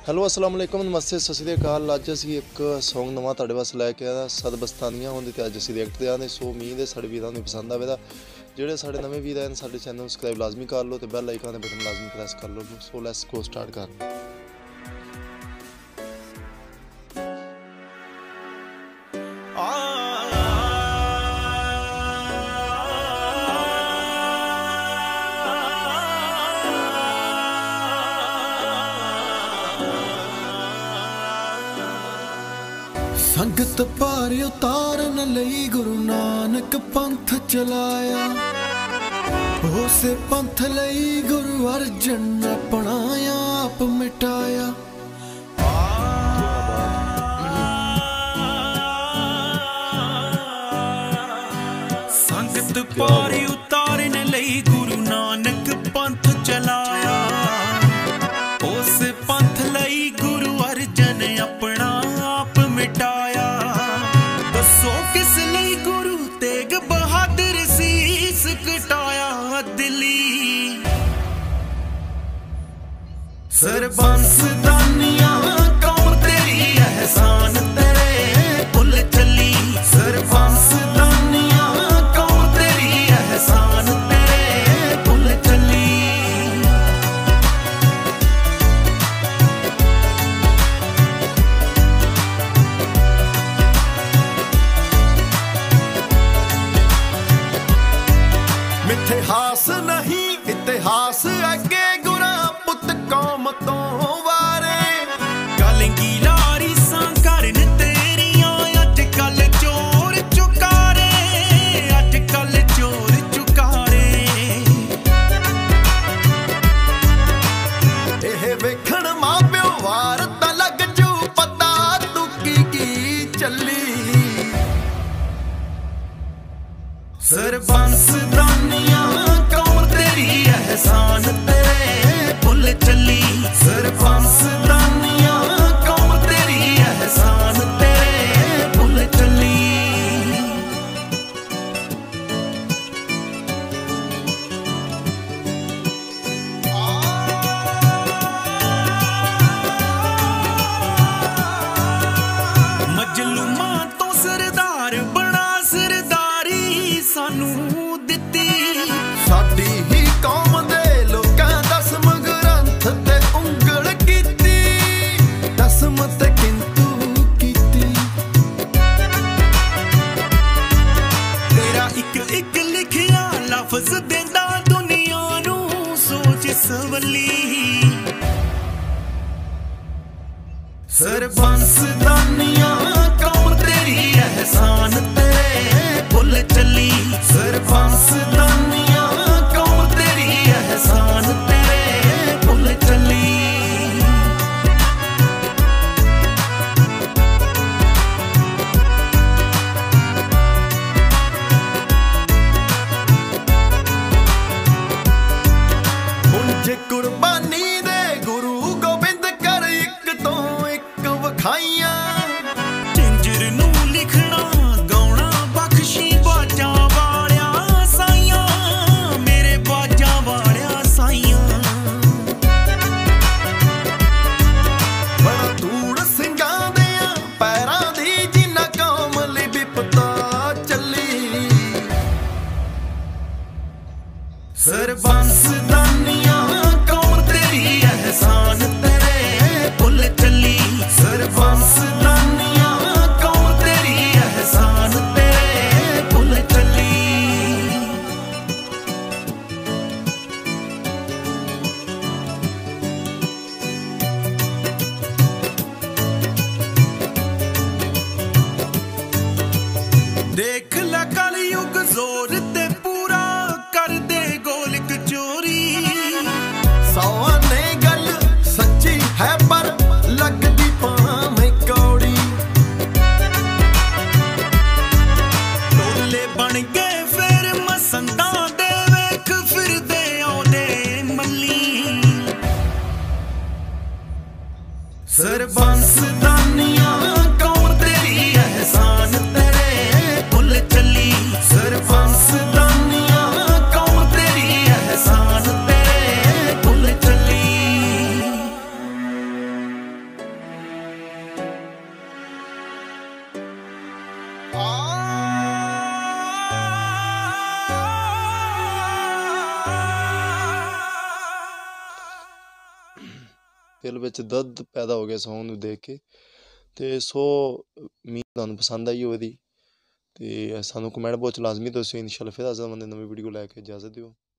Hello अस्सलाम वालेकुम नमस्ते सत श्री अकाल। ਅੱਜ ਅਸੀਂ ਇੱਕ ਸੌਂਗ ਨਵਾਂ ਤੁਹਾਡੇ ਵਾਸਤੇ ਲੈ ਕੇ ਆਇਆ ਸਦਬਸਤਾਨੀਆਂ ਹੁੰਦੀ ਤੇ ਅੱਜ ਅਸੀਂ ਰਿਐਕਟ ਦੇ ਸੋ ਉਮੀਦ ਹੈ ਸਾਡੇ ਵੀਰਾਂ ਨੂੰ ਪਸੰਦ ਆਵੇਗਾ। ਜਿਹੜੇ ਸਾਡੇ ਨਵੇਂ ਵੀਰ ਹਨ ਸਾਡੇ ਚੈਨਲ ਨੂੰ ਸਬਸਕ੍ਰਾਈਬ ਲਾਜ਼ਮੀ ਕਰ ਲਓ ਤੇ ਬੈਲ ਆਈਕਨ ਦੇ ਬਟਨ ਲਾਜ਼ਮੀ ਪ੍ਰੈਸ ਕਰ ਲਓ। ਸੋ ਲੈਟਸ ਗੋ ਸਟਾਰਟ ਕਰ। संगत भार उतारन लई गुरु नानक पंथ चलाया, उसे पंथ लई गुरु अर्जन अपनाया आप मिटाया। संगत भार उतारन लई गुरु नानक पंथ चलाया, उस पंथ लई गुरु अर्जन अपना आप मिटाया। दसो किस लई गुरु तेग बहादुर सीस कटाया। दिली सरबंस दानिया कौन तेरी एहसान तेरे भुल चली। सरबंस दानिया कौन तेरी एहसान तेरे भुल चली। मिथिहास नहीं इतिहास अगे गुरा पुत कौम तो वारे। गलंगी लारी सांकरन तेरियां अज कल चोर चुकारे, अज कल चोर चुकारे। एह वेखण मां प्यो वार तां लग जू पता तू की चली। सरबंस दानिया कौन तेरी एहसान तेरे भुल चली। सरबंस दानिया कौन तेरी एहसान तेरे भुल चली। मजलूमां तो सरदार बना सरदारी सानू दित्ती। साडी ही कौम दे लोकां दसम ग्रंथ ते उंगल कीती, दसम ते किंतु कीती। तेरा एक एक लिखिया लफ्ज देंदा दुनिया नू सोच सवली। सरबंस दानिया कौन तेरी एहसान तेरे भुल चली। सरबंस दानिया कौन तेरी एहसान तेरे भुल चली। मुंजे कुर्बानी दे गुरु गोबिंद कर एक तो एक वखाइयां। झिंझर नू लिखना गाउणा बख्शी बाजा वालिया साइयां, मेरे बाजा वालिया साइयां। बड़ा धूड़ सिंगां दियां पैरां दी जिन्ना कौम लई विपता चली। सरबंस दानिया कौन तेरी एहसान तेरे भुल चली। सरबंस दानिया कौन तेरी एहसान तेरे भुल चली। देख ला कलयुग जोर ते पूरा कर दे गोलक चोरी। सौआ ने गल सच्ची है पर लगदी भावें कौड़ी। टोले बन गए फिर मसंदा दे वेख फिर दे औदे मल्ली। सरबंस दानिया कौन तेरी एहसान तेरे भुल चली। सरबंस दानिया कौन तेरी एहसान तेरे भुल चली। ਦਿਲ ਵਿੱਚ ਦਰਦ ਪੈਦਾ ਹੋ ਗਿਆ Song ਨੂੰ ਦੇਖ ਕੇ। ਤੇ ਸੋ ਉਮੀਦ ਤੁਹਾਨੂੰ ਪਸੰਦ ਆਈ ਹੋਵੇਗੀ ਤੇ ਸਾਨੂੰ ਕਮੈਂਟ ਬਾਕਸ 'ਚ ਲਾਜ਼ਮੀ ਦੱਸਿਓ। ਇਨਸ਼ਾਅੱਲਾ ਫਿਰ ਹਾਜ਼ਰ ਹੋਵਾਂਗੇ ਨਵੀਂ ਵੀਡੀਓ ਲੈ ਕੇ। ਇਜਾਜ਼ਤ ਦਿਓ।